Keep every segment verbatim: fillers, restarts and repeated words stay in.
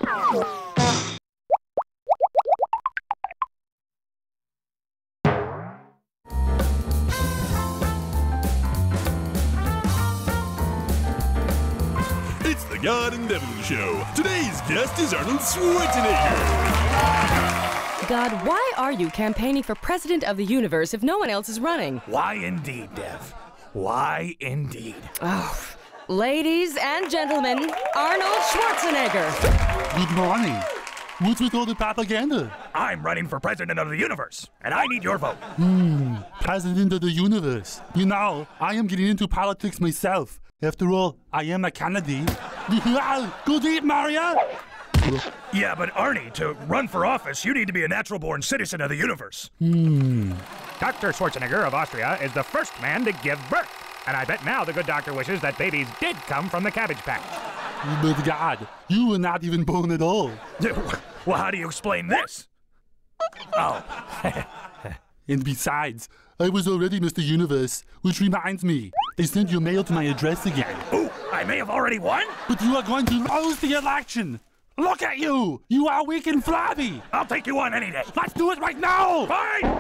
It's the God and Devil Show. Today's guest is Arnold Schwarzenegger. God, why are you campaigning for President of the Universe if no one else is running? Why indeed, Dev? Why indeed? Oh, ladies and gentlemen, Arnold Schwarzenegger. Good morning. What's with all the propaganda? I'm running for President of the Universe, and I need your vote. Hmm, President of the Universe. You know, I am getting into politics myself. After all, I am a Kennedy. Good evening, Mario. Yeah, but Arnie, to run for office, you need to be a natural-born citizen of the universe. Hmm. Doctor Schwarzenegger of Austria is the first man to give birth. And I bet now the good doctor wishes that babies did come from the Cabbage Patch. But God, you were not even born at all. Well, how do you explain this? Oh. And besides, I was already Mister Universe, which reminds me, they sent your mail to my address again. Ooh, I may have already won? But you are going to lose the election! Look at you! You are weak and flabby! I'll take you on any day. Let's do it right now! Fine!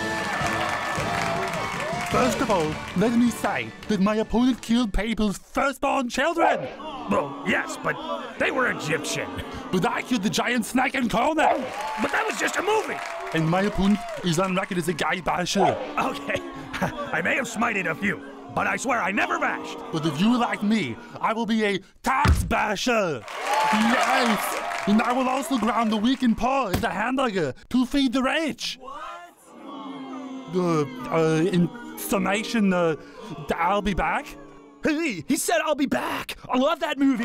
First of all, let me say that my opponent killed people's firstborn children! Well, yes, but they were Egyptian. But I killed the giant snake in Conan! But that was just a movie! And my opponent is on record as a guy basher. Okay, I may have smited a few, but I swear I never bashed. But if you like me, I will be a tax basher! Yes! And I will also ground the weak and poor into hamburger to feed the rich! What? Uh, uh, in summation, uh, I'll be back. Hey, he said I'll be back! I love that movie!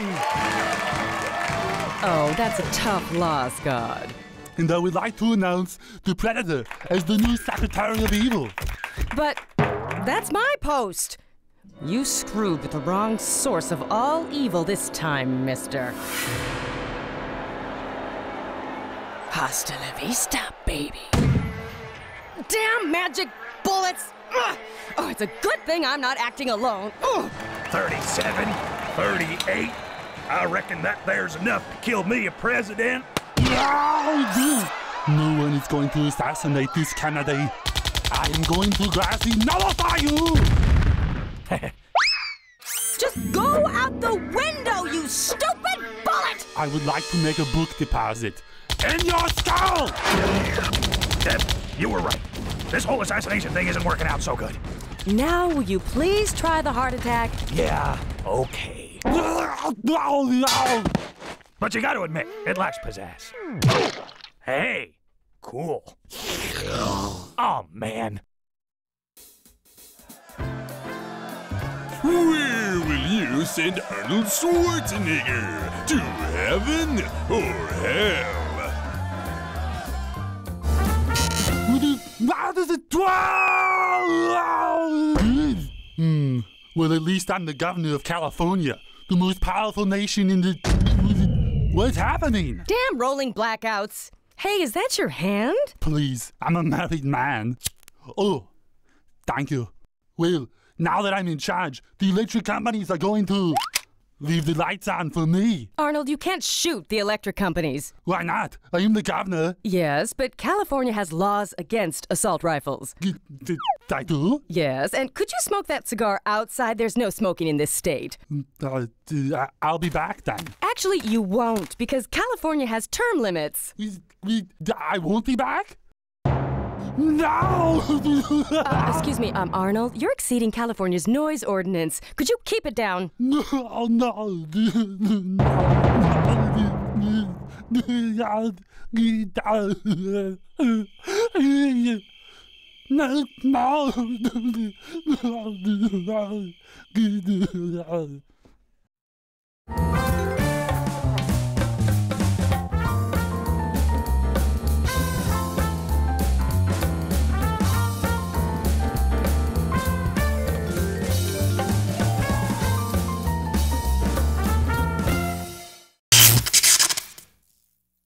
Oh, that's a tough loss, God. And I would like to announce the Predator as the new Secretary of Evil. But that's my post. You screwed with the wrong source of all evil this time, mister. Hasta la vista, baby. Damn magic bullets! Ugh. Oh, it's a good thing I'm not acting alone. Ugh. thirty-seven, thirty-eight. I reckon that there's enough to kill me a president. No one is going to assassinate this Kennedy. I am going to grassy nullify you! Just go out the window, you stupid bullet! I would like to make a book deposit. In your skull! Deb, you were right. This whole assassination thing isn't working out so good. Now, will you please try the heart attack? Yeah, okay. But you gotta admit, it lacks pizzazz. Hey, cool. Oh, man. Where will you send Arnold Schwarzenegger? To heaven or hell? How does it? Hmm. Well, at least I'm the governor of California, the most powerful nation in the. What's happening? Damn rolling blackouts. Hey, is that your hand? Please, I'm a married man. Oh, thank you. Well, now that I'm in charge, the electric companies are going to leave the lights on for me. Arnold, you can't shoot the electric companies. Why not? I am the governor. Yes, but California has laws against assault rifles. D- d- I do? Yes, and could you smoke that cigar outside? There's no smoking in this state. Uh, d- I- I'll be back then. Actually, you won't, because California has term limits. We, we, d- I won't be back? No! uh, excuse me, um, Arnold, you're exceeding California's noise ordinance. Could you keep it down? No, no. No, no.